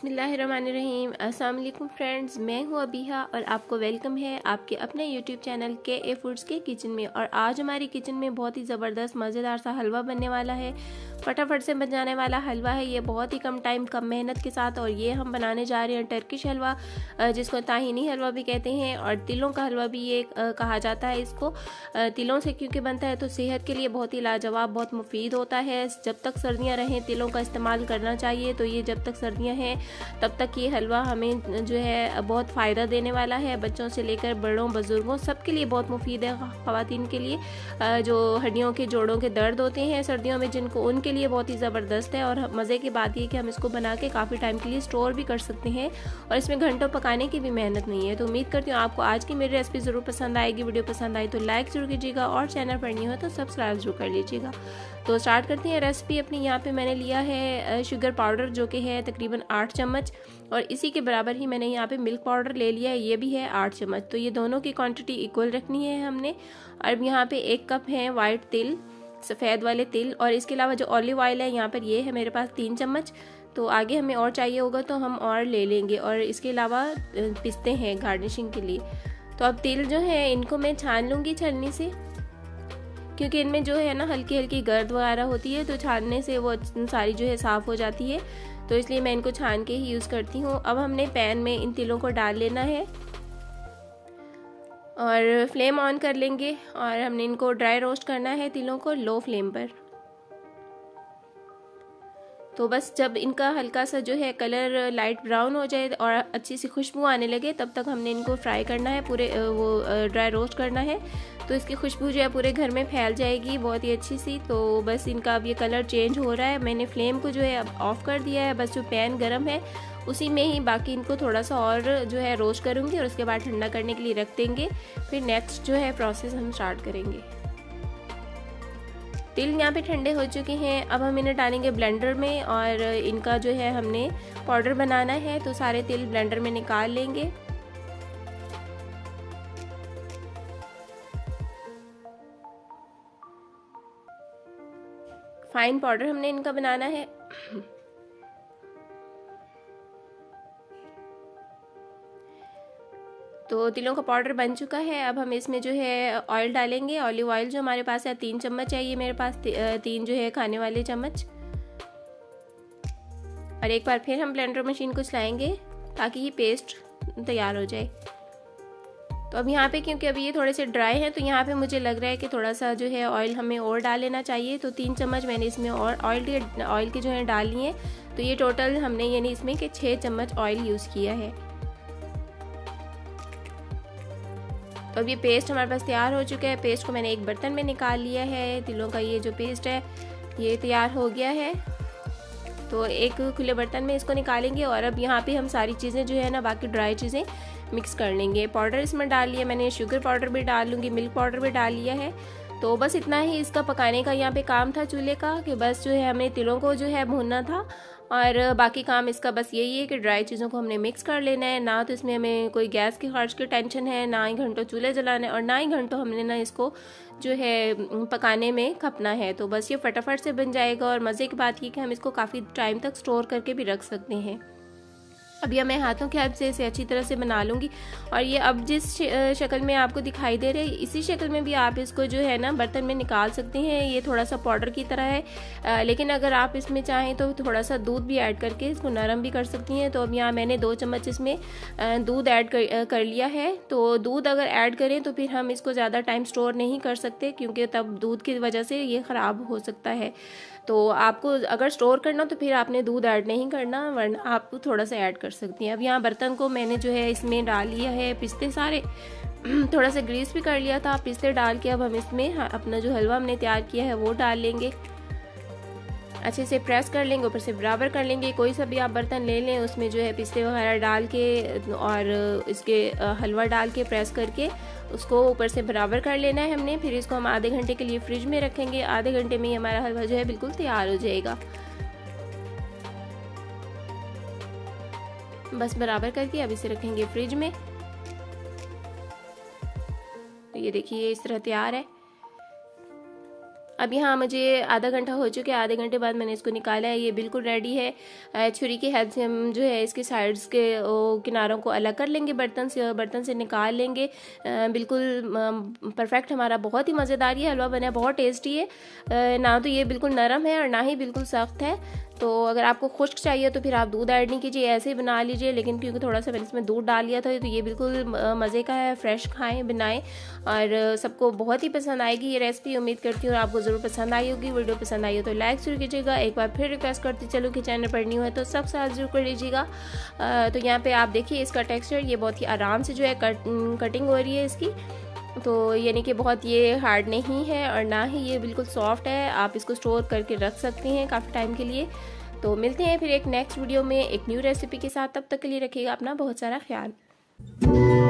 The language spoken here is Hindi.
बिस्मिल्लाहिर्रहमानिर्रहीम। अस्सलाम वालेकुम फ्रेंड्स, मैं हूँ अबीहा और आपको वेलकम है आपके अपने यूट्यूब चैनल KA फूड्स के किचन में। और आज हमारी किचन में बहुत ही ज़बरदस्त मज़ेदार सा हलवा बनने वाला है। फटाफट से बन जाने वाला हलवा है ये, बहुत ही कम टाइम कम मेहनत के साथ। और ये हम बनाने जा रहे हैं टर्किश हलवा, जिसको ताहिनी हलवा भी कहते हैं और तिलों का हलवा भी ये कहा जाता है। इसको तिलों से क्योंकि बनता है तो सेहत के लिए बहुत ही लाजवाब, बहुत मुफीद होता है। जब तक सर्दियाँ रहें तिलों का इस्तेमाल करना चाहिए। तो ये जब तक सर्दियाँ हैं तब तक ये हलवा हमें जो है बहुत फ़ायदा देने वाला है। बच्चों से लेकर बड़ों बुजुर्गों सबके लिए बहुत मुफीद है। ख़वातीन के लिए जो हड्डियों के जोड़ों के दर्द होते हैं सर्दियों में जिनको, उनके लिए बहुत ही ज़बरदस्त है। और मज़े की बात ये कि हम इसको बना के काफ़ी टाइम के लिए स्टोर भी कर सकते हैं और इसमें घंटों पकाने की भी मेहनत नहीं है। तो उम्मीद करती हूँ आपको आज की मेरी रेसिपी ज़रूर पसंद आएगी। वीडियो पसंद आई तो लाइक ज़रूर कीजिएगा और चैनल पर नहीं हो तो सब्सक्राइब जरूर कर लीजिएगा। तो स्टार्ट करते हैं रेसिपी अपनी। यहाँ पे मैंने लिया है शुगर पाउडर जो कि है तकरीबन 8 चम्मच, और इसी के बराबर ही मैंने यहाँ पे मिल्क पाउडर ले लिया है, ये भी है 8 चम्मच। तो ये दोनों की क्वांटिटी इक्वल रखनी है हमने। और यहाँ पे 1 कप है वाइट तिल, सफ़ेद वाले तिल। और इसके अलावा जो ऑलिव ऑयल है यहाँ पर ये है मेरे पास 3 चम्मच। तो आगे हमें और चाहिए होगा तो हम और ले लेंगे। और इसके अलावा पिस्ते हैं गार्निशिंग के लिए। तो अब तिल जो है इनको मैं छान लूँगी छलनी से, क्योंकि इनमें जो है ना हल्की हल्की गर्द वगैरह होती है, तो छानने से वो सारी जो है साफ़ हो जाती है। तो इसलिए मैं इनको छान के ही यूज़ करती हूँ। अब हमने पैन में इन तिलों को डाल लेना है और फ्लेम ऑन कर लेंगे। और हमने इनको ड्राई रोस्ट करना है तिलों को लो फ्लेम पर। तो बस जब इनका हल्का सा जो है कलर लाइट ब्राउन हो जाए और अच्छी सी खुशबू आने लगे तब तक हमने इनको फ्राई करना है, पूरे वो ड्राई रोस्ट करना है। तो इसकी खुशबू जो है पूरे घर में फैल जाएगी बहुत ही अच्छी सी। तो बस इनका अब ये कलर चेंज हो रहा है। मैंने फ्लेम को जो है अब ऑफ कर दिया है। बस जो पैन गर्म है उसी में ही बाकी इनको थोड़ा सा और जो है रोस्ट करूँगी और उसके बाद ठंडा करने के लिए रख देंगे। फिर नेक्स्ट जो है प्रोसेस हम स्टार्ट करेंगे। तिल यहाँ पे ठंडे हो चुके हैं। अब हम इन्हें डालेंगे ब्लेंडर में और इनका जो है हमने पाउडर बनाना है। तो सारे तिल ब्लेंडर में निकाल लेंगे। फाइन पाउडर हमने इनका बनाना है। तो तिलों का पाउडर बन चुका है। अब हम इसमें जो है ऑयल डालेंगे। ऑलिव ऑयल जो हमारे पास है 3 चम्मच है, ये मेरे पास 3 जो है खाने वाले चम्मच। और एक बार फिर हम ब्लेंडर मशीन को चलाएंगे ताकि ये पेस्ट तैयार हो जाए। तो अब यहाँ पे क्योंकि अभी ये थोड़े से ड्राई हैं तो यहाँ पे मुझे लग रहा है कि थोड़ा सा जो है ऑयल हमें और डाल लेना चाहिए। तो 3 चम्मच मैंने इसमें और ऑयल के जो है डाल लिए। तो ये टोटल हमने यानी इसमें के 6 चम्मच ऑयल यूज़ किया है। तो अब ये पेस्ट हमारे पास तैयार हो चुका है। पेस्ट को मैंने एक बर्तन में निकाल लिया है। तिलों का ये जो पेस्ट है ये तैयार हो गया है। तो एक खुले बर्तन में इसको निकालेंगे। और अब यहाँ पे हम सारी चीज़ें जो है ना बाकी ड्राई चीज़ें मिक्स कर लेंगे। पाउडर इसमें डाल लिया मैंने, शुगर पाउडर भी डाल लूँगी, मिल्क पाउडर भी डाल लिया है। तो बस इतना ही इसका पकाने का यहाँ पे काम था चूल्हे का, कि बस जो है हमें तिलों को जो है भूनना था। और बाकी काम इसका बस यही है कि ड्राई चीज़ों को हमने मिक्स कर लेना है। ना तो इसमें हमें कोई गैस की खर्च की टेंशन है, ना ही घंटों चूल्हे जलाना है और ना ही घंटों हमने ना इसको जो है पकाने में खपना है। तो बस ये फटाफट से बन जाएगा। और मज़े की बात ये कि हम इसको काफ़ी टाइम तक स्टोर करके भी रख सकते हैं। अभी मैं हाथों की हेल्प से इसे अच्छी तरह से बना लूँगी। और ये अब जिस शक्ल में आपको दिखाई दे रही है इसी शक्ल में भी आप इसको जो है ना बर्तन में निकाल सकते हैं। ये थोड़ा सा पाउडर की तरह है, लेकिन अगर आप इसमें चाहें तो थोड़ा सा दूध भी ऐड करके इसको नरम भी कर सकती हैं। तो अब यहाँ मैंने 2 चम्मच इसमें दूध ऐड कर लिया है। तो दूध अगर ऐड करें तो फिर हम इसको ज़्यादा टाइम स्टोर नहीं कर सकते, क्योंकि तब दूध की वजह से ये ख़राब हो सकता है। तो आपको अगर स्टोर करना तो फिर आपने दूध ऐड नहीं करना, वरना आप थोड़ा सा ऐड कर सकती हैं। अब यहाँ बर्तन को मैंने जो है इसमें डाल लिया है पिस्ते सारे, थोड़ा सा ग्रीस भी कर लिया था। पिस्ते डाल के अब हम इसमें अपना जो हलवा हमने तैयार किया है वो डाल लेंगे। अच्छे से प्रेस कर लेंगे, ऊपर से बराबर कर लेंगे। कोई सा भी आप बर्तन ले लें उसमें जो है पिस्ते वगैरह डाल के और इसके हलवा डाल के प्रेस करके उसको ऊपर से बराबर कर लेना है हमने। फिर इसको हम आधे घंटे के लिए फ्रिज में रखेंगे। आधे घंटे में ही हमारा हलवा जो है बिल्कुल तैयार हो जाएगा। बस बराबर करके अब इसे रखेंगे फ्रिज में। तो ये देखिए इस तरह तैयार है। अब यहाँ मुझे आधा घंटा हो चुका है, आधे घंटे बाद मैंने इसको निकाला है। ये बिल्कुल रेडी है। छुरी की हेल्प से हम जो है इसके साइड्स के किनारों को अलग कर लेंगे, बर्तन से निकाल लेंगे। बिल्कुल परफेक्ट हमारा बहुत ही मज़ेदार ये हलवा बना है, बहुत टेस्टी है। ना तो ये बिल्कुल नरम है और ना ही बिल्कुल सख्त है। तो अगर आपको खुश्क चाहिए तो फिर आप दूध ऐड नहीं कीजिए, ऐसे ही बना लीजिए। लेकिन क्योंकि थोड़ा सा मैंने इसमें दूध डाल लिया था तो ये बिल्कुल मज़े का है। फ्रेश खाएं, बनाएं और सबको बहुत ही पसंद आएगी ये रेसिपी। उम्मीद करती हूँ आपको ज़रूर पसंद आई होगी। वीडियो पसंद आई हो तो लाइक ज़रूर कीजिएगा। एक बार फिर रिक्वेस्ट करती चलो कि चैनल पर न्यू है तो सब्सक्राइब जरूर कर लीजिएगा। तो यहाँ पर आप देखिए इसका टेक्स्चर, ये बहुत ही आराम से जो है कटिंग हो रही है इसकी। तो यानी कि बहुत ये हार्ड नहीं है और ना ही ये बिल्कुल सॉफ्ट है। आप इसको स्टोर करके रख सकते हैं काफ़ी टाइम के लिए। तो मिलते हैं फिर एक नेक्स्ट वीडियो में एक न्यू रेसिपी के साथ। तब तक के लिए रखिएगा अपना बहुत सारा ख्याल।